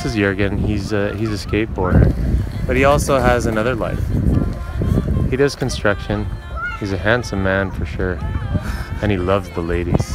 is Jürgen. He's a skateboarder, but he also has another life. He does construction. He's a handsome man for sure, and he loves the ladies.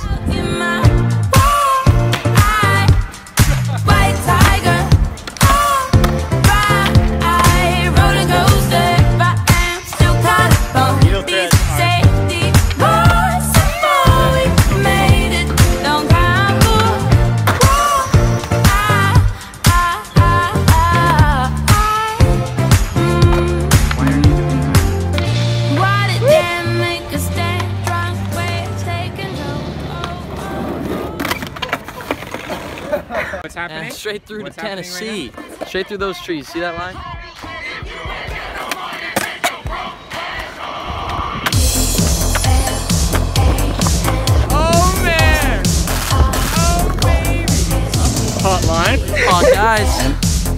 What's happening? And straight through What's to Tennessee. Right straight through those trees. See that line? Oh man! Oh baby! Hot line. Hot guys.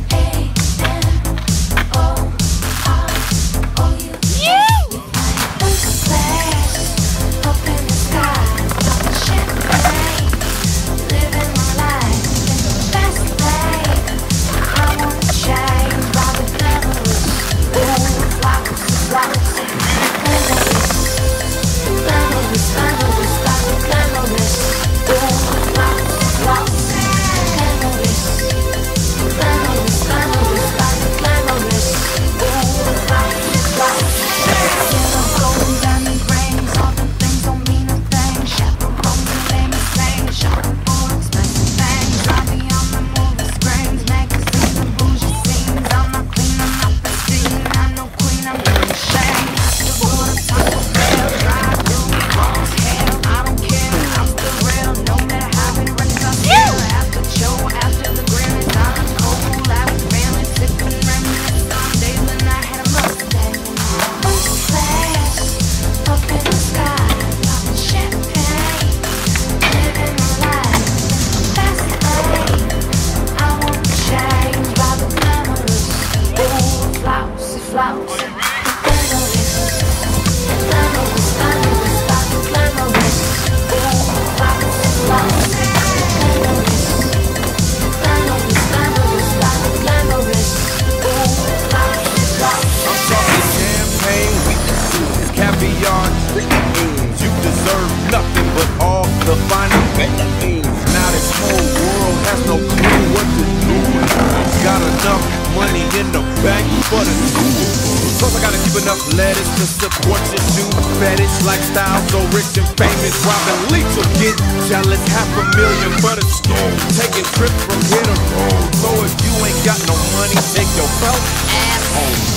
You deserve nothing but all the final things. Now this whole world has no clue what to do. Got enough money in the bank for the school. Plus I gotta keep enough lettuce to support your shoe fetish lifestyle. So rich and famous, Robin Leach will get jealous. $500,000 for the store, taking trips from here to Rome. So if you ain't got no money, take your broke ass home.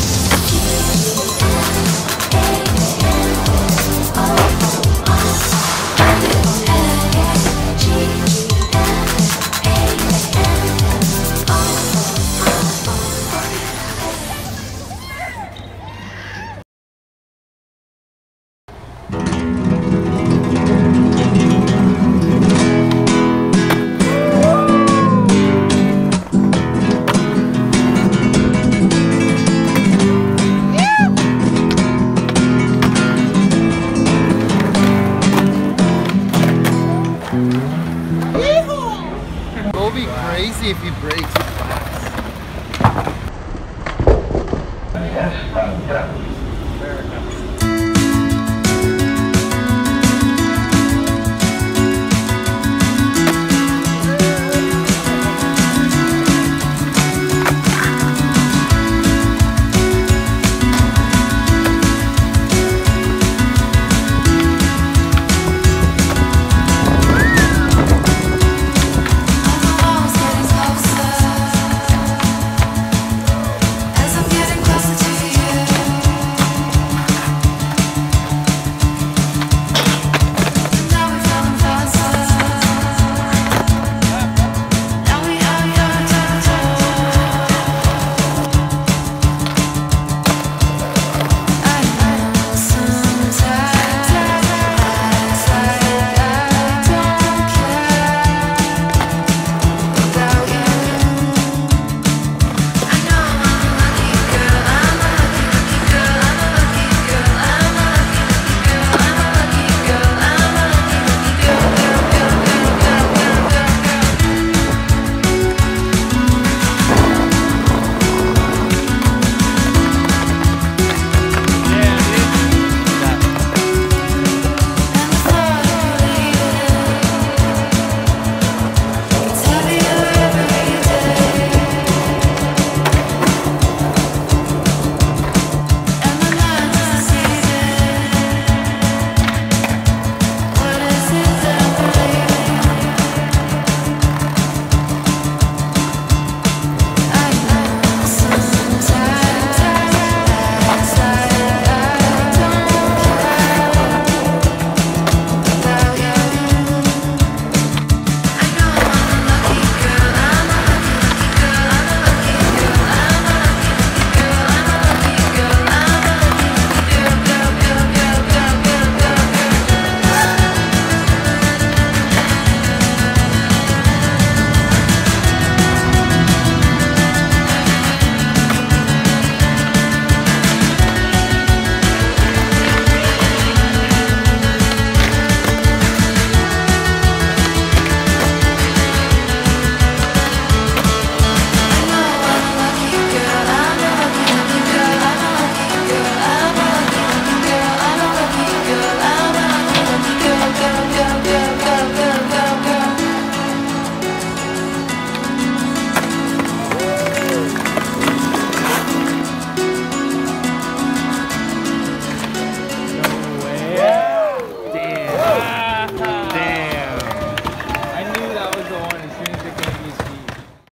It'll be crazy if he breaks. Yes,